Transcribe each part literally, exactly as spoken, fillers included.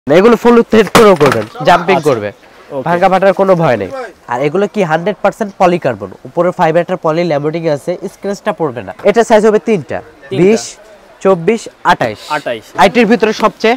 এগুলো ফুল থ্রেড করেও করবেন, জাম্পিং করবে, ভাঙা ফাটার কোনো ভয় নেই। আর এগুলো কি হান্ড্রেড পার্সেন্ট পলিকার্বন, উপরে ফাইবারটা পলি ল্যামিনেটিং আছে, স্ক্র্যাচটা পড়বে না। এটা সাইজ হবে তিনটা, বিশ, চব্বিশ, আঠাইশ। আইটির ভিতরে সবচেয়ে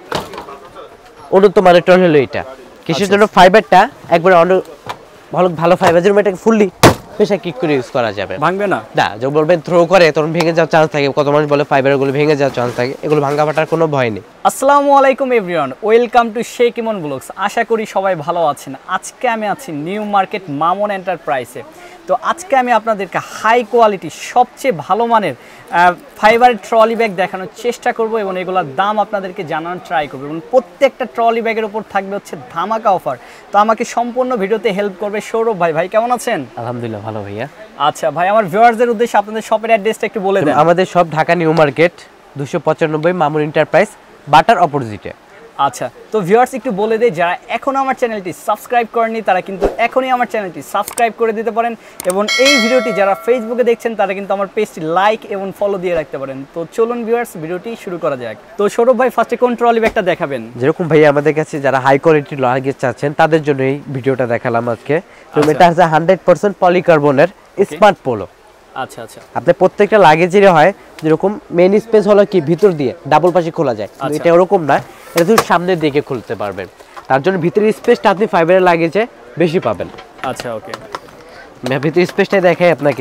উন্নত মানের ট্রলি হলো এটা। কিসের জন্য? ফাইবারটা একবারে অনেক ভালো ভালো ফাইবার, যেরকম এটাকে ফুললি প্রেসার কিক করে ইউজ করা যাবে, ভাঙবে না। না, যখন বলবেন থ্রো করে তখন ভেঙে যাওয়ার চান্স থাকে, কত মানুষ বলে ফাইবারগুলো ভেঙে যাওয়ার চান্স থাকে, এগুলো ভাঙা ফাটার কোনো ভয় নেই। আসসালামু আলাইকুম everyone, welcome to Sheikh Emon blogs. আশা করি সবাই ভালো আছেন। আজকে আমি আছি নিউ মার্কেট মামুন এন্টারপ্রাইজে। তো আজকে আমি আপনাদেরকে হাই কোয়ালিটি সবচেয়ে ভালো মানের ফাইবারের ট্রলি ব্যাগ দেখানোর চেষ্টা করব এবং এগুলোর দাম আপনাদেরকে জানানোর ট্রাই করব এবং প্রত্যেকটা ট্রলি ব্যাগের উপর থাকবে হচ্ছে ধামাকা অফার। তো আমাকে সম্পূর্ণ ভিডিওতে হেল্প করবে সৌরভ ভাই। ভাই কেমন আছেন? আলহামদুলিল্লাহ ভালো ভাইয়া। আচ্ছা ভাই, আমার ভিউয়ারদের উদ্দেশ্যে আপনাদের শপের অ্যাড্রেসটা একটু বলে দেন। আমাদের শপ ঢাকা নিউ মার্কেট দুশো পঁচানব্বই মামুন এন্টারপ্রাইজ, বাটার অপোজিটে। আচ্ছা, তো ভিউয়ার্স একটু বলে দেই, যারা এখনো আমার চ্যানেলটি সাবস্ক্রাইব করেননি তারা কিন্তু এখনই আমার চ্যানেলটি সাবস্ক্রাইব করে দিতে পারেন এবং এই ভিডিওটি যারা ফেসবুকে দেখছেন তারা কিন্তু আমার পেজটি লাইক এবং ফলো দিয়ে রাখতে পারেন। তো চলুন ভিউয়ার্স ভিডিওটি শুরু করা যাক। তো সৌরভ ভাই ফার্স্টে কোন ট্রলি ব্যাগটা দেখাবেন? যেরকম ভাই আমাদের কাছে যারা হাই কোয়ালিটির লাগেজ চাচ্ছেন তাদের জন্য এই ভিডিওটা দেখালাম আজকে। তো এটা হচ্ছে হান্ড্রেড পার্সেন্ট পলিকার্বনের স্মার্ট পোলো। আচ্ছা আচ্ছা, আপনার প্রত্যেকটা লাগেজেরই হয় যেরকম মেইন স্পেস হলো কি ভিতর দিয়ে ডাবল পাশে খোলা যায়, এটা ওরকম না, এটা শুধু সামনের দিকে খুলতে পারবেন। তার জন্য ভিতরের স্পেসটা আপনি ফাইবারের লাগেজে বেশি পাবেন। আচ্ছা ওকে, ভিতরের স্পেসটাই দেখাই আপনাকে।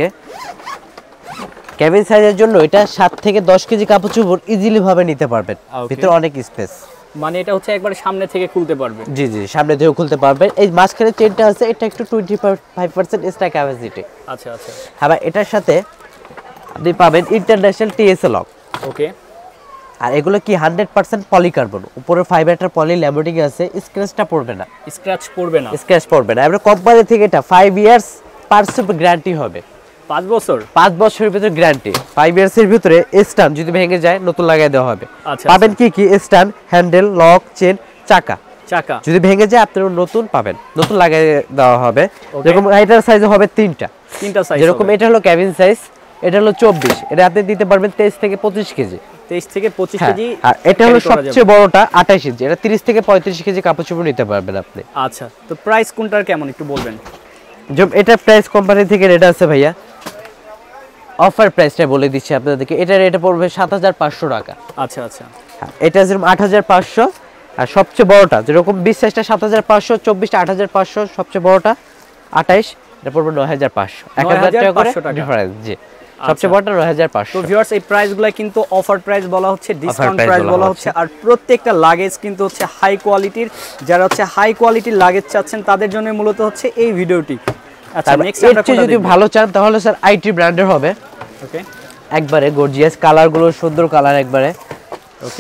ক্যাবিন সাইজের জন্য এটা সাত থেকে দশ কেজি কাপড় চোপড় ইজিলি ভাবে নিতে পারবেন, ভিতরে অনেক স্পেস। মানে এটা হচ্ছে একবার সামনে থেকে খুলতে পারবে? জি জি, সামনে থেকেও খুলতে পারবেন। এই মাঝখানে চেনটা আছে, এটা একটু twenty five percent extra capacity. আচ্ছা আচ্ছা, হ্যাঁ, এটার সাথে আপনি পাবেন ইন্টারন্যাশনাল টিএসএ লক। ওকে। আর এগুলো কি হান্ড্রেড পার্সেন্ট পলিকার্বন, উপরে ফাইবারটা পলি ল্যামিনেটিং আছে, স্ক্র্যাচটা পড়বে না। স্ক্র্যাচ পড়বে না? স্ক্র্যাচ পড়বে না। এবারে কোম্পানি থেকে এটা ফাইভ ইয়ার্স পার্টস গ্যারান্টি হবে। পাঁচ বছর? পাঁচ বছরের ভিতরে গ্যারান্টি। ফাইভ ইয়ার্স এর ভিতরে স্ট্যান্ড যদি ভেঙে যায় নতুন লাগাই দেওয়া হবে। পাবেন কি কি? স্ট্যান্ড, হ্যান্ডেল, লক, চেন, চাকা। চাকা যদি ভেঙে যায় আপনি নতুন পাবেন, নতুন লাগাই দেওয়া হবে। যেরকম এটার সাইজ হবে তিনটা তিনটা সাইজ। যেরকম এটা হলো ক্যাবিন সাইজ, এটা হলো চব্বিশ, এটা আপনি দিতে পারবেন তেইশ থেকে পঁচিশ কেজি। তেইশ থেকে পঁচিশ কেজি। আর এটা হলো সবচেয়ে বড়টা আঠাইশ ইঞ্চি, এটা তিরিশ থেকে পঁয়ত্রিশ কেজি কাপড় চোপড় নিতে পারবেন আপনি। আচ্ছা, তো প্রাইস কোনটার কেমন একটু বলবেন? এটা প্রাইস কোম্পানি থেকে রেট আছে ভাইয়া, অফার প্রাইসটা বলে দিচ্ছি আপনাদেরকে। এটা রেটে পড়বে সাত হাজার পাঁচশো টাকা। আচ্ছা আচ্ছা, এটা যেরকম আট হাজার পাঁচশো, আর সবচেয়ে বড়টা যেরকম বিশ সাইজটা সাত হাজার পাঁচশো, চব্বিশটা আট হাজার পাঁচশো, সবচেয়ে বড়টা আঠাইশ, এটা পড়বে নয় হাজার পাঁচশো। এক হাজার টাকা করে ডিফারেন্স। জি, সবচেয়ে বড়টা নয় হাজার পাঁচশো। তো ভিউয়ার্স এই প্রাইসগুলো কিন্তু অফার প্রাইস বলা হচ্ছে, ডিসকাউন্ট প্রাইস বলা হচ্ছে। আর প্রত্যেকটা লাগেজ কিন্তু হচ্ছে হাই কোয়ালিটির, যারা হচ্ছে হাই কোয়ালিটির লাগেজ চাচ্ছেন তাদের জন্য মূলত হচ্ছে এই ভিডিওটি। আচ্ছা, নেক্সট আমরা যদি ভালো চান তাহলে স্যার আইটি ব্র্যান্ডের হবে। ওকে, একবারে গর্জিয়াস কালারগুলো, সুন্দর কালার একবারে। ওকে,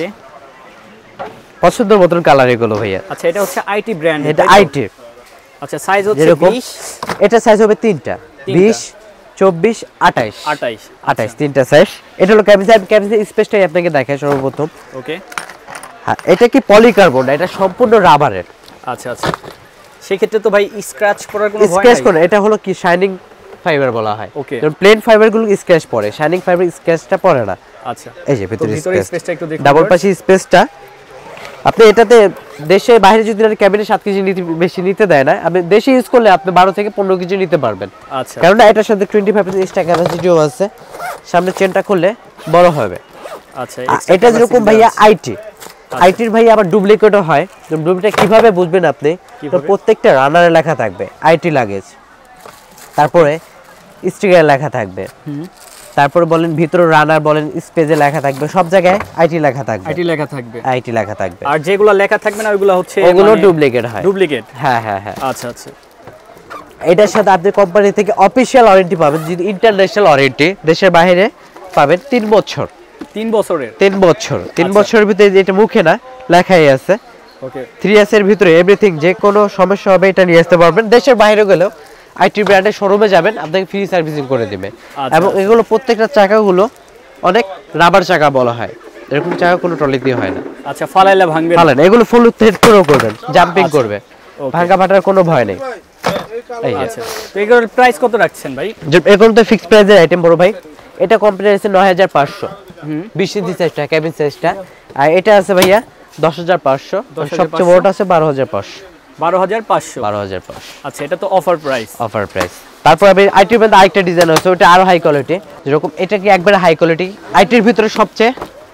পছন্দ মতন কালার এগুলো ভাইয়া। আচ্ছা, এটা হচ্ছে আইটি ব্র্যান্ড, এটা আইটি। আচ্ছা, সাইজ হচ্ছে বিশ, এটা সাইজ হবে তিনটা, বিশ, চব্বিশ, আঠাইশ। আঠাইশ আঠাইশ তিনটা সাইজ। এটা হলো ক্যাবিন সাইজ, ক্যাবিন স্পেসটাই আপনাকে দেখাই সর্বপ্রথম। ওকে, হ্যাঁ, এটা কি পলিকার্বন না, এটা সম্পূর্ণ রাবারের। আচ্ছা আচ্ছা, সেই ক্ষেত্রে তো ভাই স্ক্র্যাচ পড়ার কোনো ভয় নাই? স্ক্র্যাচ পড়ে, এটা হলো কি শাইনিং ফাইবার বলা হয়। ওকে, কারণ প্লেন ফাইবারগুলো স্ক্র্যাচ পড়ে, শাইনিং ফাইবার স্ক্র্যাচটা পড়ে না। আচ্ছা, এই যে ভিতরে স্পেসটা একটু দেখুন, ডাবল পাশে স্পেসটা। আপনি এটাতে দেশে বাইরে যদি ক্যাবিনে সাত কেজি বেশি নিতে দেয় না, আপনি দেশে ইউজ করলে আপনি বারো থেকে পনেরো কেজি নিতে পারবেন। আচ্ছা, কারণ এটার সাথে টোয়েন্টি ফাইভ পার্সেন্ট এক্সট্রা ক্যাপাসিটিও আছে, সামনে চেনটা খুললে বড় হবে। আচ্ছা, এটা যেরকম ভাইয়া আইটি, আইটির ভাইয়া আবার ডুপ্লিকেটও হয়। ডুপ্লিকেট কিভাবে বুঝবেন আপনি? তো প্রত্যেকটা রানারে লেখা থাকবে আইটি লাগেজ, তারপরে স্টিকারে লেখা থাকবে, তারপরে বলেন ভিতরে রানার বলেন স্পেসে লেখা থাকবে, সব জায়গায় আইটি লেখা থাকবে। আইটি লেখা থাকবে, আইটি লেখা থাকবে। আর যেগুলো লেখা থাকবে না ওইগুলো হচ্ছে ওগুলো ডুপ্লিকেট হয়। ডুপ্লিকেট, হ্যাঁ হ্যাঁ হ্যাঁ। আচ্ছা আচ্ছা, এটার সাথে আপনি কোম্পানি থেকে অফিশিয়াল ওয়ারেন্টি পাবেন, যদি ইন্টারন্যাশনাল ওয়ারেন্টি দেশের বাইরে পাবেন তিন বছর। তিন বছরের? তিন বছর। তিন বছরের ভিতরে, এটা মুখে না লেখাই আছে। ওকে, থ্রি ইয়ার্স এর ভিতরে এভরিথিং, যে কোনো সমস্যা হবে এটা নিয়ে আসতে পারবেন। দেশের বাইরে গেলেও আইটি ব্র্যান্ডের শোরুমে যাবেন, আপনাকে ফ্রি সার্ভিসিং করে দিবে। এবং এগুলো প্রত্যেকটা চাকাগুলো অনেক রাবার চাকা বলা হয়, এরকম চাকা কোনো ট্রলি দিয়ে হয় না। আচ্ছা, ফালাইলে ভাঙবে না? ফালায় না, এগুলো ফুল থ্রেড করেও করবেন, জাম্পিং করবে, ভাঙা ফাটার কোনো ভয় নেই। আচ্ছা, তো এগুলোর প্রাইস কত রাখছেন ভাই? এখন তো ফিক্সড প্রাইসের আইটেম বড় ভাই। এটা কোম্পানি আছে নয় হাজার পাঁচশো, বিশ ইঞ্চি সাইজটা, ক্যাবিন সাইজটা। আর এটা আছে ভাইয়া দশ হাজার পাঁচশো, সবচেয়ে বড়টা আছে বারো হাজার পাঁচশো। বারো হাজার পাঁচশো বারো হাজার পাঁচশো। আচ্ছা, এটা তো অফার প্রাইস। Offer price. তারপর আমি আইটির মধ্যে আরেকটা ডিজাইন আছে, ওটা আরো হাই কোয়ালিটি। যেরকম এটা কি একবারে হাই কোয়ালিটি, আইটির ভিতরে সবচেয়ে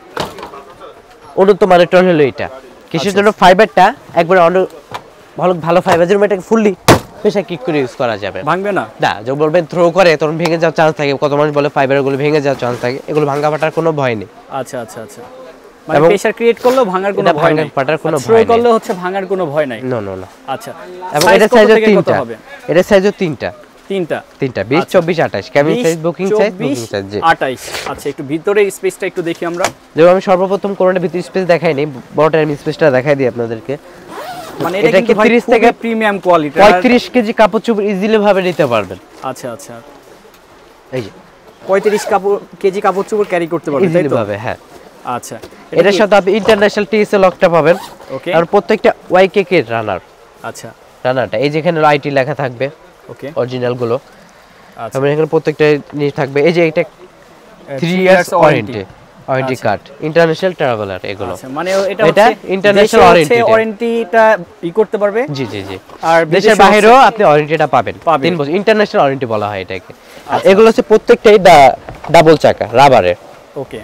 উন্নত মানের ট্রলি হলো এটা। কিসের জন্য? ফাইবারটা একবারে অনেক ভালো ভালো ফাইবার, যেরকম এটা ফুললি প্রেসার কিক করে ইউজ করা যাবে, ভাঙবে না। না, যে বলবেন থ্রো করে তখন ভেঙে যাওয়ার চান্স থাকে, কত মানুষ বলে ফাইবারগুলো ভেঙে যাওয়ার চান্স থাকে, এগুলো ভাঙা ফাটার কোনো ভয় নেই। আচ্ছা আচ্ছা আচ্ছা, মানে প্রেসার ক্রিয়েট করলেও ভাঙার কোনো ভয় নেই, ফাটার কোনো ভয় নেই, থ্রো করলে হচ্ছে ভাঙার কোনো ভয় নাই। No no no. আচ্ছা, এবং এটা সাইজও তিনটা হবে, এটা সাইজও তিনটা তিনটা তিনটা বিশ, চব্বিশ, আঠাশ। কেমন size? Booking size, booking size আঠাশ। আচ্ছা, একটু ভিতরে স্পেসটা একটু দেখি আমরা। যেমন আমি সর্বপ্রথম কোনটা ভিতরে স্পেস দেখাই নেই, বড়টার আমি স্পেসটা দেখাই দিই আপনাদেরকে। মানে এটা কিন্তু তিরিশ থেকে প্রিমিয়াম কোয়ালিটি, পঁয়ত্রিশ কেজি কাপড় চোপড় ইজিলি ভাবে নিতে পারবেন। আচ্ছা আচ্ছা, এই যে পঁয়ত্রিশ কাপড় কেজি কাপড় চোপড় ক্যারি করতে পারবেন ইজিলি ভাবে। হ্যাঁ, আচ্ছা। এটার সাথে আপনি ইন্টারন্যাশনাল টিএসএ লকটা পাবেন। ওকে। আর প্রত্যেকটা ওয়াইকেকে রানার। আচ্ছা, রানারটা এই যেখানে আইটি লেখা থাকবে, ওকে, অরিজিনাল গুলো। আচ্ছা, এবং এখানে প্রত্যেকটা জিনিস থাকবে। এই যে এটা three years warranty, warranty card, international traveller এগুলো। আচ্ছা, মানে এটা হচ্ছে ইন্টারন্যাশনাল ওয়ারেন্টি, ওয়ারেন্টিটা ই করতে পারবে। জি জি জি। আর দেশের বাইরেও আপনি ওয়ারেন্টিটা পাবেন, তিন বছর ইন্টারন্যাশনাল ওয়ারেন্টি বলা হয় এটাকে। আর এগুলো হচ্ছে প্রত্যেকটাই ডাবল চাকা রাবারের। ওকে।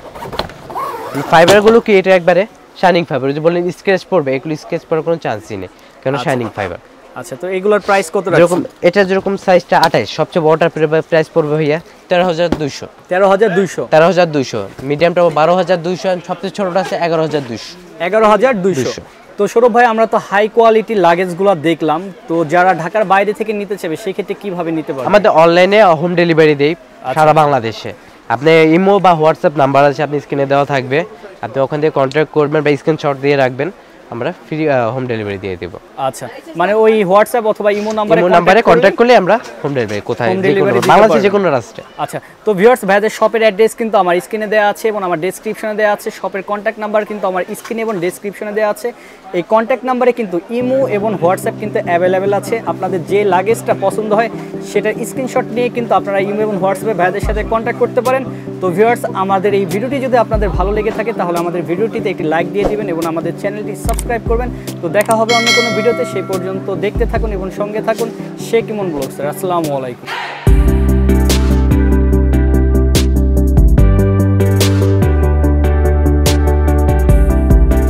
ফাইবার গুলো কি এটা একবারে শাইনিং ফাইবার, যে বলেন স্ক্র্যাচ পড়বে, এগুলো স্ক্র্যাচ পড়ার কোনো চান্সই নেই, কারণ শাইনিং ফাইবার। আচ্ছা, তো এগুলোর প্রাইস কত রাখছেন? যেরকম এটা যেরকম সাইজটা আঠাশ, সবচেয়ে বড়টার প্রাইস পড়বে ভাইয়া তেরো হাজার দুইশো। তেরো হাজার দুইশো। তেরো হাজার দুইশো, মিডিয়ামটা বারো হাজার দুইশো, সবচেয়ে ছোটটা আছে এগারো হাজার দুইশো। এগারো হাজার দুইশো। তো সৌরভ ভাই, আমরা তো হাই কোয়ালিটি লাগেজগুলো দেখলাম, তো যারা ঢাকার বাইরে থেকে নিতে চাইবে সেই ক্ষেত্রে কিভাবে নিতে পারবে? আমাদের অনলাইনে হোম ডেলিভারি দেই সারা বাংলাদেশে। আপনি ইমো বা হোয়াটসঅ্যাপ নাম্বার আছে, আপনি স্ক্রিনে দেওয়া থাকবে, আপনি ওখান থেকে কন্ট্যাক্ট করবেন বা স্ক্রিনশট দিয়ে রাখবেন, আমরা ফ্রি হোম ডেলিভারি দিয়ে দেব। আচ্ছা, মানে ওই হোয়াটসঅ্যাপ অথবা ইমো নম্বরে ইমো নম্বরে কন্ট্যাক্ট করলে আমরা হোম ডেলিভারি কোথায় বাংলাদেশে যে কোনো রাস্তায়। আচ্ছা, তো ভিউয়ার্স, ভাইদের শপের অ্যাড্রেস কিন্তু আমার স্ক্রিনে দেওয়া আছে এবং আমার ডেসক্রিপশনে দেওয়া আছে, শপের কন্ট্যাক্ট নাম্বার কিন্তু আমার স্ক্রিনে এবং ডেসক্রিপশনে দেওয়া আছে। এই কন্ট্যাক্ট নাম্বারে কিন্তু ইমো এবং হোয়াটসঅ্যাপ কিন্তু অ্যাভেলেবেল আছে। আপনাদের যে লাগেজটা পছন্দ হয় সেটার স্ক্রিনশট নিয়ে কিন্তু আপনারা ইমো এবং হোয়াটসঅ্যাপে ভাইদের সাথে কন্ট্যাক্ট করতে পারেন। তো ভিউয়ার্স, আমাদের এই ভিডিওটি যদি আপনাদের ভালো লেগে থাকে তাহলে আমাদের ভিডিওটিতে একটি লাইক দিয়ে দিবেন এবং আমাদের চ্যানেলটি সাবস্ক্রাইব করবেন। তো দেখা হবে অন্য কোনো ভিডিওতে, সেই পর্যন্ত দেখতে থাকুন এবং সঙ্গে থাকুন শেখ ইমন ব্লগসের। আসসালামু আলাইকুম।